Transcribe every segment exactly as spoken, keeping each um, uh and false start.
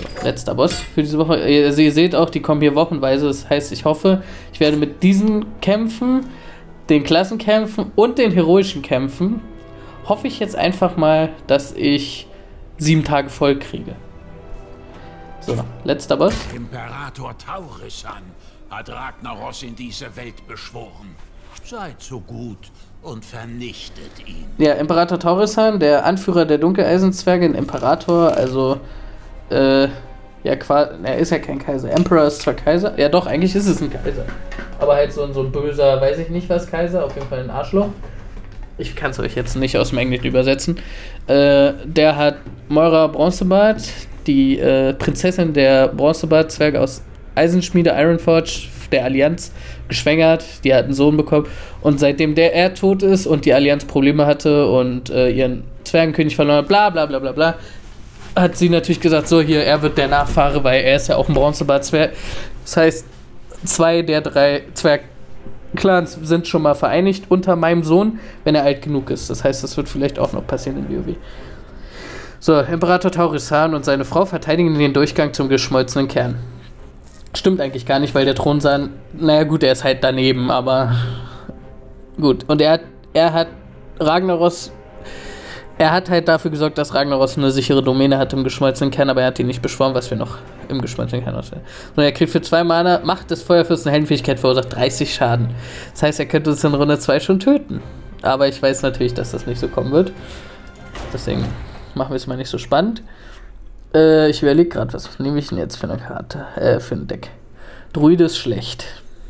So, letzter Boss für diese Woche. Also ihr seht auch, die kommen hier wochenweise. Das heißt, ich hoffe, ich werde mit diesen Kämpfen, den Klassenkämpfen und den heroischen Kämpfen, hoffe ich jetzt einfach mal, dass ich sieben Tage voll kriege. So, letzter Boss. Imperator Taurisan hat Ragnaros in diese Welt beschworen. Seid so gut und vernichtet ihn. Ja, Imperator Taurisan, der Anführer der Dunkeleisenzwerge, ein Imperator, also, äh, ja, quasi, er ist ja kein Kaiser. Emperor ist zwar Kaiser, ja doch, eigentlich ist es ein Kaiser. Aber halt so, so ein böser, weiß ich nicht was Kaiser, auf jeden Fall ein Arschloch. Ich kann es euch jetzt nicht aus dem Englischen übersetzen. Äh, der hat Moira Bronzebart, die äh, Prinzessin der Bronzebart-Zwerge aus Eisenschmiede Ironforge der Allianz, geschwängert. Die hat einen Sohn bekommen. Und seitdem der er tot ist und die Allianz Probleme hatte und äh, ihren Zwergenkönig verloren hat, bla bla bla bla bla, hat sie natürlich gesagt, so hier, er wird der Nachfahre, weil er ist ja auch ein Bronzebart-Zwerg. Das heißt, zwei der drei Zwerg-Clans sind schon mal vereinigt unter meinem Sohn, wenn er alt genug ist. Das heißt, das wird vielleicht auch noch passieren in WoW. So, Imperator Taurisan und seine Frau verteidigen den Durchgang zum geschmolzenen Kern. Stimmt eigentlich gar nicht, weil der Thronsaal, naja gut, er ist halt daneben, aber gut. Und er hat, er hat Ragnaros, er hat halt dafür gesorgt, dass Ragnaros eine sichere Domäne hat im geschmolzenen Kern, aber er hat ihn nicht beschworen, was wir noch im geschmolzenen Kern auswählen. Und er kriegt für zwei Mana Macht des Feuerfürsten Heldenfähigkeit verursacht dreißig Schaden. Das heißt, er könnte uns in Runde zwei schon töten. Aber ich weiß natürlich, dass das nicht so kommen wird. Deswegen machen wir es mal nicht so spannend. Äh, ich überlege gerade, was nehme ich denn jetzt für eine Karte? Äh, für ein Deck. Druide ist schlecht.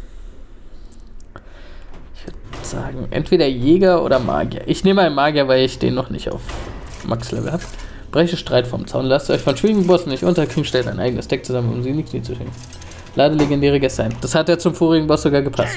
Ich würde sagen, entweder Jäger oder Magier. Ich nehme einen Magier, weil ich den noch nicht auf Max-Level habe. Breche Streit vom Zaun. Lasst euch von schwierigen Bossen nicht unterkriegen. Stellt ein eigenes Deck zusammen, um sie nicht zu schicken. Lade legendäre Gäste ein. Das hat ja zum vorigen Boss sogar gepasst.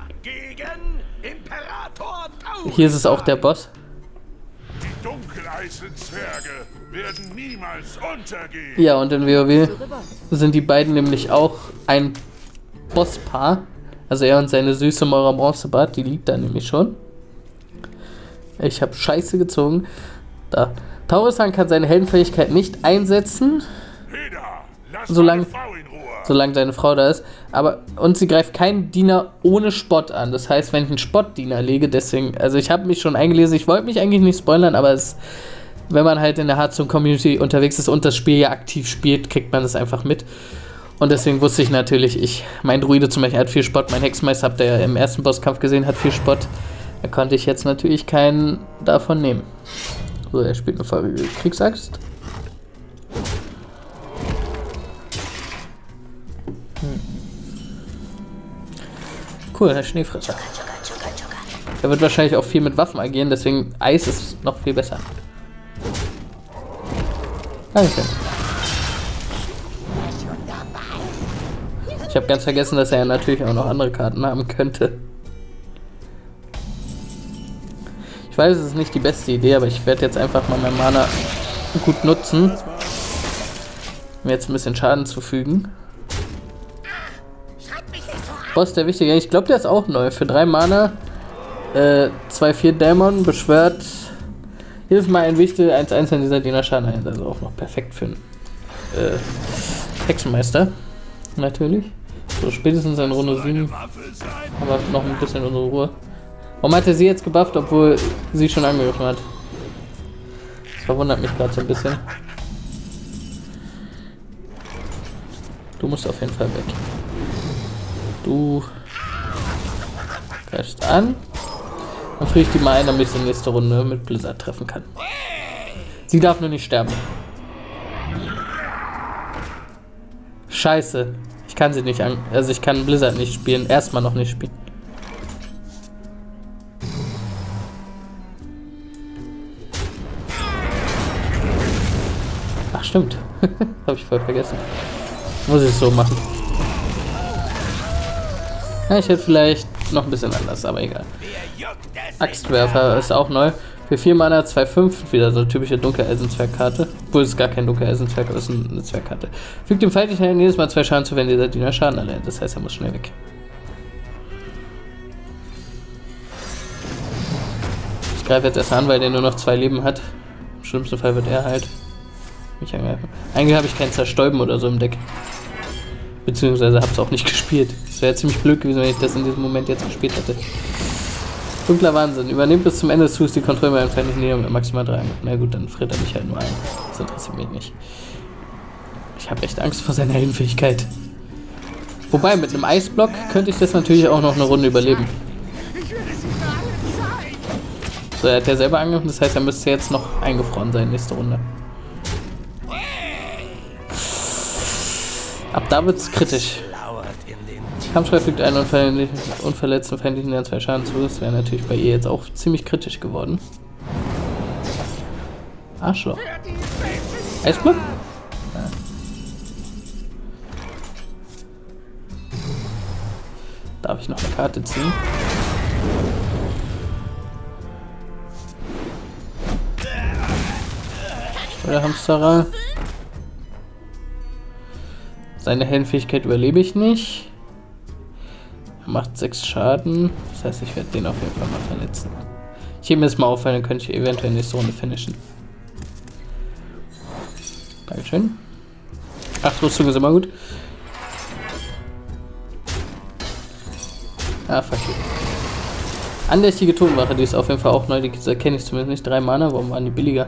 Hier ist es auch der Boss. Die Dunkeleisenzwerge werden niemals untergehen. Ja, und in WoW sind die beiden nämlich auch ein Bosspaar. Also er und seine süße Moira Bronzebart, die liegt da nämlich schon. Ich habe Scheiße gezogen. Da. Taurisan kann seine Heldenfähigkeit nicht einsetzen, solange, solange seine Frau da ist. Aber, und sie greift keinen Diener ohne Spott an. Das heißt, wenn ich einen Spottdiener lege, deswegen, also ich habe mich schon eingelesen, ich wollte mich eigentlich nicht spoilern, aber es, wenn man halt in der Hearthstone-Community unterwegs ist und das Spiel ja aktiv spielt, kriegt man das einfach mit. Und deswegen wusste ich natürlich, ich, mein Druide zum Beispiel hat viel Spott, mein Hexenmeister, habt ihr ja im ersten Bosskampf gesehen, hat viel Spott. Da konnte ich jetzt natürlich keinen davon nehmen. So, er spielt eine feurige Kriegsaxt. Hm. Cool, Herr Schneefresser. Er wird wahrscheinlich auch viel mit Waffen agieren, deswegen Eis ist noch viel besser. Danke. Ich habe ganz vergessen, dass er ja natürlich auch noch andere Karten haben könnte. Ich weiß, es ist nicht die beste Idee, aber ich werde jetzt einfach mal mein Mana gut nutzen, um jetzt ein bisschen Schaden zu fügen. Boss, der wichtige, ich glaube, der ist auch neu. Für drei Mana, äh, zwei vier Dämon, beschwört jedes Mal ein Wichtel, eins eins in dieser Diener Schaden ein. Also auch noch perfekt für einen äh, Hexenmeister. Natürlich. So, spätestens in Runde sieben haben wir noch ein bisschen unsere Ruhe. Warum hat er sie jetzt gebufft, obwohl sie schon angegriffen hat? Das verwundert mich gerade so ein bisschen. Du musst auf jeden Fall weg. Du greifst an. Dann friere ich die mal ein, damit ich sie nächste Runde mit Blizzard treffen kann. Sie darf nur nicht sterben. Scheiße. Ich kann sie nicht an... Also ich kann Blizzard nicht spielen. Erstmal noch nicht spielen. Ach, stimmt. Habe ich voll vergessen. Muss ich es so machen. Ja, ich hätte vielleicht noch ein bisschen anders, aber egal. Axtwerfer ist auch neu. Für vier Mana, zwei fünf, wieder so eine typische Dunkeleisenzwergkarte. Obwohl es gar kein Dunkeleisenzwerg ist, es ist eine Zwergkarte. Fügt dem feindlichen Helden jedes Mal zwei Schaden zu, wenn dieser Diener Schaden erleidet. Das heißt, er muss schnell weg. Ich greife jetzt erst an, weil der nur noch zwei Leben hat. Im schlimmsten Fall wird er halt mich angreifen. Eigentlich habe ich kein Zerstäuben oder so im Deck. Beziehungsweise habe es auch nicht gespielt. Es wäre ziemlich blöd gewesen, wenn ich das in diesem Moment jetzt gespielt hätte. Dunkler Wahnsinn. Übernimmt bis zum Ende des Zuges die Kontrolle meiner feindlichen Nähe mit maximal drei. Na gut, dann friert er mich halt nur ein. Das interessiert mich nicht. Ich habe echt Angst vor seiner Heldenfähigkeit. Wobei, mit einem Eisblock könnte ich das natürlich auch noch eine Runde überleben. So, er hat ja selber angegriffen, das heißt, er müsste jetzt noch eingefroren sein, nächste Runde. Ab da wird's kritisch. Kampfschrei fügt einen unverletzten feindlichen Nähern zwei Schaden zu. Das wäre natürlich bei ihr jetzt auch ziemlich kritisch geworden. Arschloch. Eisblock? Ja. Darf ich noch eine Karte ziehen? Oder Hamsterer? Seine Heldenfähigkeit überlebe ich nicht. Er macht sechs Schaden. Das heißt, ich werde den auf jeden Fall mal verletzen. Ich hebe mir das mal auf, weil dann könnte ich eventuell nächste Runde finishen. Dankeschön. Acht Rüstung ist immer gut. Ah, fuck you. Andächtige Totenwache, die ist auf jeden Fall auch neu. Die kenne ich zumindest nicht. Drei Mana, warum waren die billiger?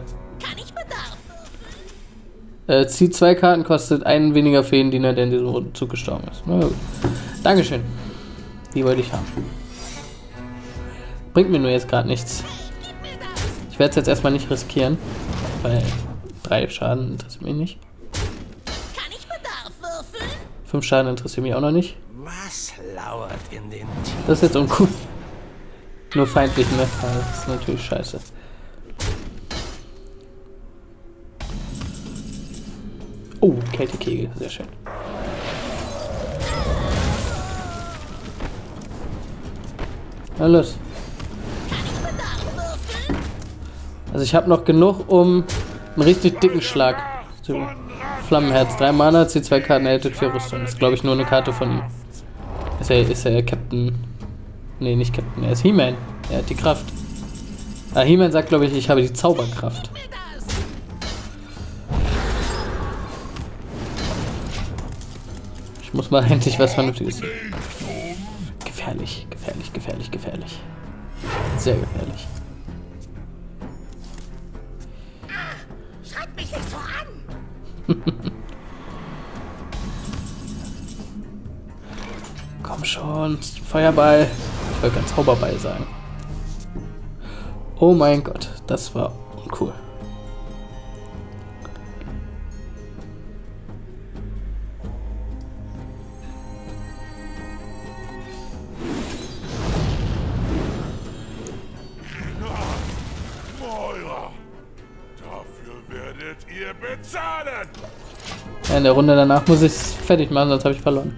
Äh, zieht zwei Karten, kostet einen weniger für jeden Diener, der in diesem Zug gestorben ist. Na gut. Dankeschön. Die wollte ich haben. Bringt mir nur jetzt gerade nichts. Ich werde es jetzt erstmal nicht riskieren, weil drei Schaden interessiert mich nicht. Fünf Schaden interessiert mich auch noch nicht. Was lauert in den Tiefen? Das ist jetzt uncool. Nur feindlich, ne? Das ist natürlich scheiße. Oh, Kältekegel, sehr schön. Na los. Also ich habe noch genug, um einen richtig dicken Schlag zu Flammenherz. Drei Mana, zieht zwei Karten, erhält vier Rüstung. Das ist, glaube ich, nur eine Karte von ihm. Ist er, ist er Captain? Nee, nicht Captain, er ist He-Man. Er hat die Kraft. Ah, He-Man sagt, glaube ich, ich habe die Zauberkraft. Ich muss mal endlich was Vernünftiges sehen. Gefährlich, gefährlich, gefährlich, gefährlich. Sehr gefährlich. Schreibt mich nicht so an! Komm schon, Feuerball. Ich wollte ganz Zauberball sagen. Oh mein Gott, das war uncool. Bezahlen! Ja, in der Runde danach muss ich es fertig machen, sonst habe ich verloren.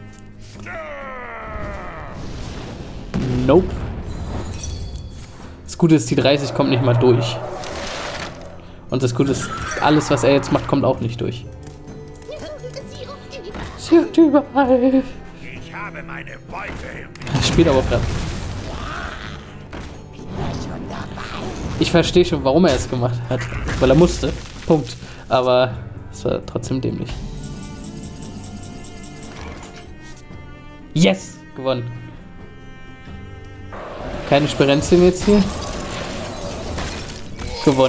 Nope. Das Gute ist, die dreißig kommt nicht mal durch. Und das Gute ist, alles, was er jetzt macht, kommt auch nicht durch. Sie hat überall. Ich habe meine Beute im Er spielt aber gerade. Ich verstehe schon, warum er es gemacht hat. Weil er musste. Punkt. Aber es war trotzdem dämlich. Yes! Gewonnen. Keine Sperenzien jetzt hier. Gewonnen.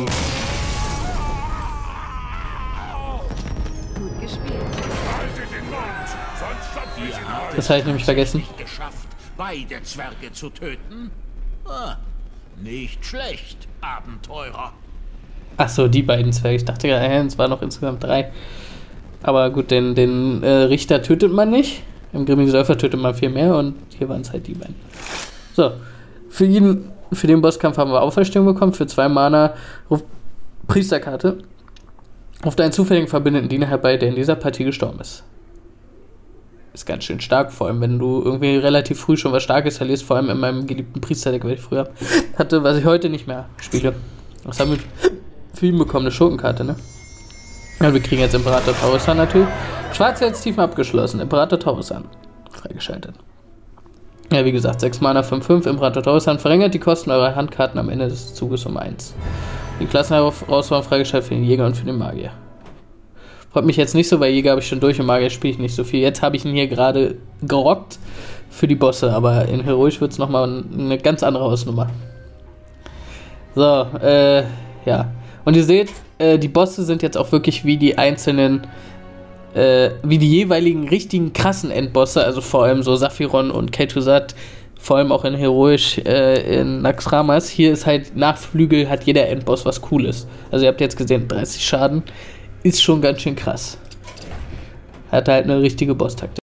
Gut gespielt. Haltet den Mund, sonst stopfe ich ihn heute. Das habe ich nämlich vergessen. Nicht geschafft, beide Zwerge zu töten? Ah, nicht schlecht, Abenteurer. Ach so, die beiden Zwerge. Ich dachte ja, es waren noch insgesamt drei. Aber gut, den, den äh, Richter tötet man nicht. Im Grimmigen Säufer tötet man viel mehr und hier waren es halt die beiden. So, für ihn, für den Bosskampf haben wir Auferstehung bekommen. Für zwei Mana ruft Priesterkarte. Ruft einen zufälligen verbündeten Diener herbei, der in dieser Partie gestorben ist. Ist ganz schön stark, vor allem wenn du irgendwie relativ früh schon was Starkes verlierst, vor allem in meinem geliebten Priesterdeck, was ich früher hatte, was ich heute nicht mehr spiele. Was haben wir für ihn bekommen? Eine Schurkenkarte, ne? Ja, wir kriegen jetzt Imperator Taurusan natürlich. Schwarzherztiefen abgeschlossen. Imperator Taurusan. Freigeschaltet. Ja, wie gesagt, sechs Mana, fünf fünf. Imperator Taurusan verringert die Kosten eurer Handkarten am Ende des Zuges um eins. Die Klassenauswahl freigeschaltet für den Jäger und für den Magier. freut mich jetzt nicht so, weil Jäger habe ich schon durch und Magier spiele ich nicht so viel. Jetzt habe ich ihn hier gerade gerockt für die Bosse, aber in Heroisch wird es nochmal eine ganz andere Hausnummer. So, äh, ja. Und ihr seht, äh, die Bosse sind jetzt auch wirklich wie die einzelnen, äh, wie die jeweiligen richtigen krassen Endbosse, also vor allem so Saphiron und Kel'Thuzad, vor allem auch in Heroisch, äh, in Naxxramas. Hier ist halt, nach Flügel hat jeder Endboss was Cooles. Also ihr habt jetzt gesehen, dreißig Schaden ist schon ganz schön krass. Hat halt eine richtige Boss-Taktik.